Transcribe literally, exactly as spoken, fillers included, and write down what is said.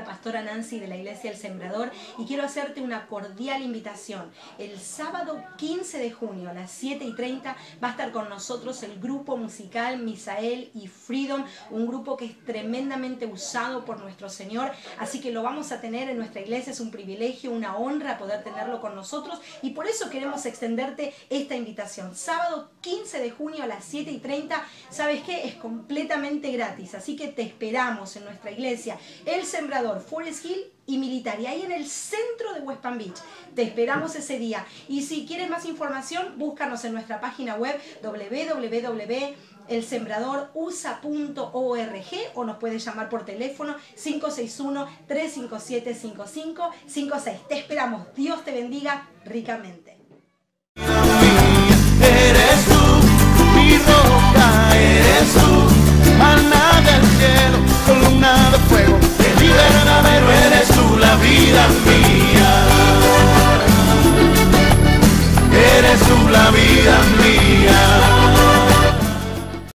la pastora Nancy de la Iglesia El Sembrador y quiero hacerte una cordial invitación. El sábado quince de junio a las siete y treinta va a estar con nosotros el grupo musical Misael y Freedom, un grupo que es tremendamente usado por nuestro Señor, así que lo vamos a tener en nuestra iglesia. Es un privilegio, una honra poder tenerlo con nosotros y por eso queremos extenderte esta invitación. Sábado quince de junio a las siete y treinta, ¿sabes qué? Es completamente gratis, así que te esperamos en nuestra iglesia El Sembrador, Forest Hill y Militar, y ahí en el centro de West Palm Beach. Te esperamos ese día. Y si quieres más información, búscanos en nuestra página web w w w punto el sembrador u s a punto org o nos puedes llamar por teléfono cinco seis uno, tres cinco siete, cinco cinco cinco seis. Te esperamos. Dios te bendiga ricamente. Eres tú, mi roca, eres tú, maná del cielo, columna de fuego, que mi verdadero eres tú, la vida mía. Eres tú la vida mía.